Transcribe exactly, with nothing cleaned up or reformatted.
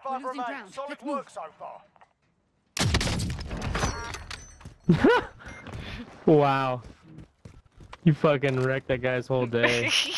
Five remain. Solid work so far. Wow. You fucking wrecked that guy's whole day.